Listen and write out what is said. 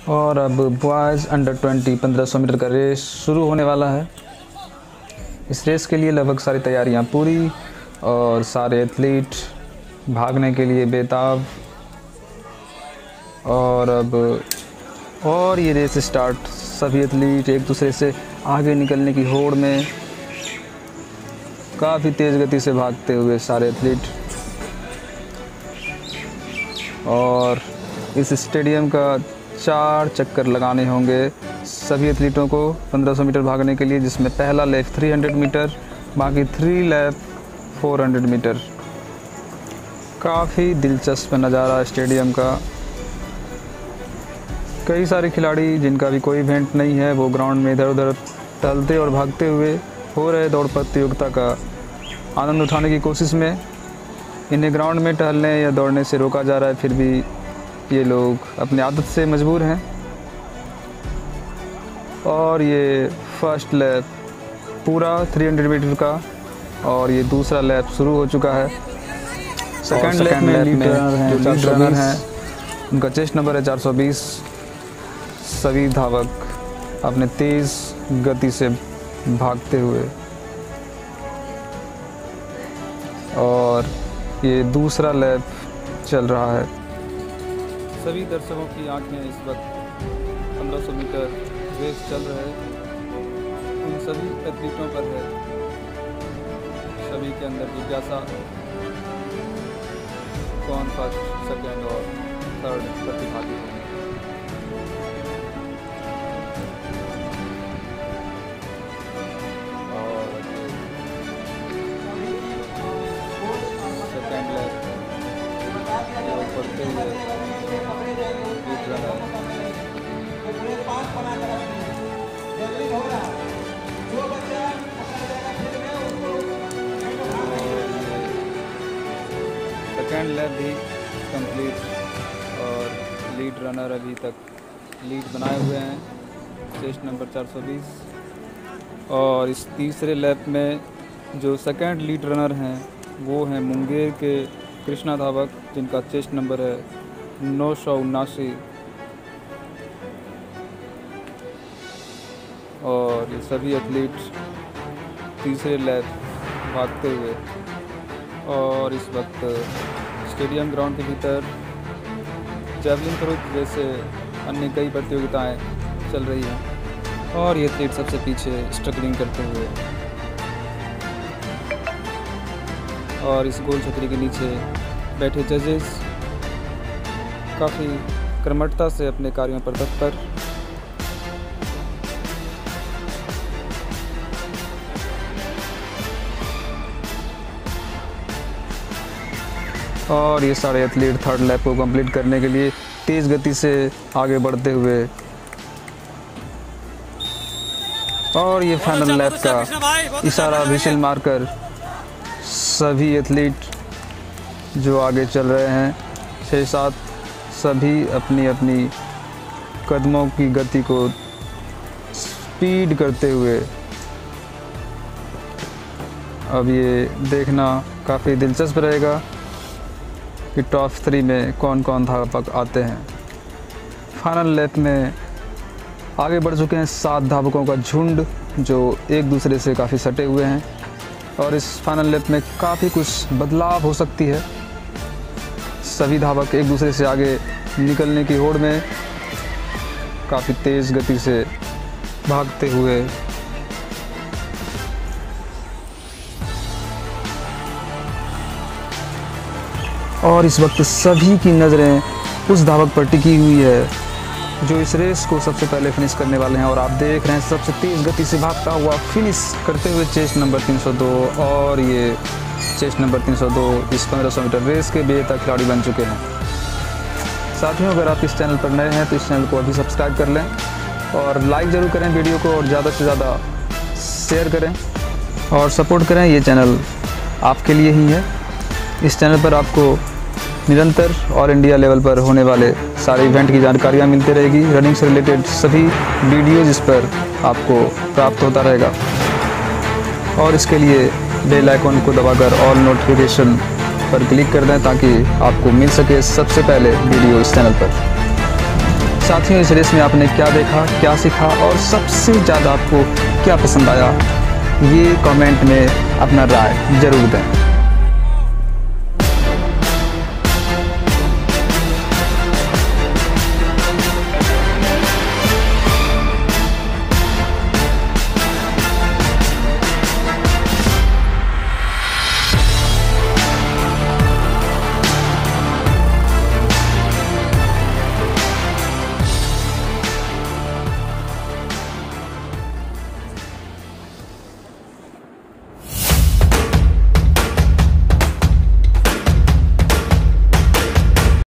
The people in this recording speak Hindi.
और अब बॉयज़ अंडर 20 1500 मीटर का रेस शुरू होने वाला है। इस रेस के लिए लगभग सारी तैयारियां पूरी और सारे एथलीट भागने के लिए बेताब। और ये रेस स्टार्ट। सभी एथलीट एक दूसरे से आगे निकलने की होड़ में काफ़ी तेज़ गति से भागते हुए सारे एथलीट। और इस स्टेडियम का 4 चक्कर लगाने होंगे सभी एथलीटों को 1500 मीटर भागने के लिए, जिसमें पहला लैप 300 मीटर, बाकी 3 लैप 400 मीटर। काफ़ी दिलचस्प नज़ारा स्टेडियम का। कई सारे खिलाड़ी जिनका भी कोई इवेंट नहीं है वो ग्राउंड में इधर उधर टहलते और भागते हुए हो रहे दौड़ प्रतियोगिता का आनंद उठाने की कोशिश में। इन्हें ग्राउंड में टहलने या दौड़ने से रोका जा रहा है, फिर भी ये लोग अपनी आदत से मजबूर हैं। और ये फर्स्ट लैप पूरा 300 मीटर का और ये दूसरा लैप शुरू हो चुका है। सेकंड लैप में जो लीड रनर हैं उनका चेस्ट नंबर है 420। सभी धावक अपने तेज़ गति से भागते हुए। और ये दूसरा लैप चल रहा है। सभी दर्शकों की आंखें इस वक्त 1500 मीटर रेस चल रहा है उन सभी एथलीटों पर है। सभी के अंदर जिज्ञासा कौन फर्स्ट, सेकंड और थर्ड प्रतिभागी होंगे। और सेकंड लैप पढ़ते हुए सेकंड लैप भी कंप्लीट और लीड रनर अभी तक लीड बनाए हुए हैं, चेस्ट नंबर 420। और इस तीसरे लैप में जो सेकंड लीड रनर हैं वो हैं मुंगेर के कृष्णा धावक, जिनका चेस्ट नंबर है 979। और ये सभी एथलीट तीसरे लैप भागते हुए। और इस वक्त स्टेडियम ग्राउंड के भीतर जैवलिन थ्रो जैसे अन्य कई प्रतियोगिताएं चल रही हैं और ये एथलीट सबसे पीछे स्ट्रगलिंग करते हुए। और इस गोल छतरी के नीचे बैठे जजेस काफ़ी कर्मठता से अपने कार्यों पर तत्पर। और ये सारे एथलीट थर्ड लैप को कंप्लीट करने के लिए तेज़ गति से आगे बढ़ते हुए। और ये फाइनल लैप का इशारा विशिल मारकर सभी एथलीट जो आगे चल रहे हैं 6-7 सभी अपनी अपनी कदमों की गति को स्पीड करते हुए। अब ये देखना काफ़ी दिलचस्प रहेगा कि टॉप 3 में कौन कौन धावक आते हैं। फाइनल लैप में आगे बढ़ चुके हैं 7 धावकों का झुंड जो एक दूसरे से काफ़ी सटे हुए हैं। और इस फाइनल लैप में काफ़ी कुछ बदलाव हो सकती है। सभी धावक एक दूसरे से आगे निकलने की होड़ में काफ़ी तेज़ गति से भागते हुए। और इस वक्त सभी की नज़रें उस धावक पर टिकी हुई है जो इस रेस को सबसे पहले फिनिश करने वाले हैं। और आप देख रहे हैं सबसे तेज़ गति से भागता हुआ फिनिश करते हुए चेस्ट नंबर 302। और ये चेस्ट नंबर 302 इस 1500 मीटर रेस के बेहतर खिलाड़ी बन चुके हैं। साथियों, अगर आप इस चैनल पर नए हैं तो इस चैनल को अभी सब्सक्राइब कर लें और लाइक ज़रूर करें वीडियो को, और ज़्यादा से ज़्यादा शेयर करें और सपोर्ट करें। ये चैनल आपके लिए ही है। इस चैनल पर आपको निरंतर ऑल इंडिया लेवल पर होने वाले सारे इवेंट की जानकारियाँ मिलती रहेगी। रनिंग से रिलेटेड सभी वीडियो जिस पर आपको प्राप्त होता रहेगा। और इसके लिए बेल आइकन को दबाकर ऑल नोटिफिकेशन पर क्लिक कर दें ताकि आपको मिल सके सबसे पहले वीडियो इस चैनल पर। साथियों, इस रेस में आपने क्या देखा, क्या सीखा और सबसे ज़्यादा आपको क्या पसंद आया, ये कमेंट में अपना राय ज़रूर दें।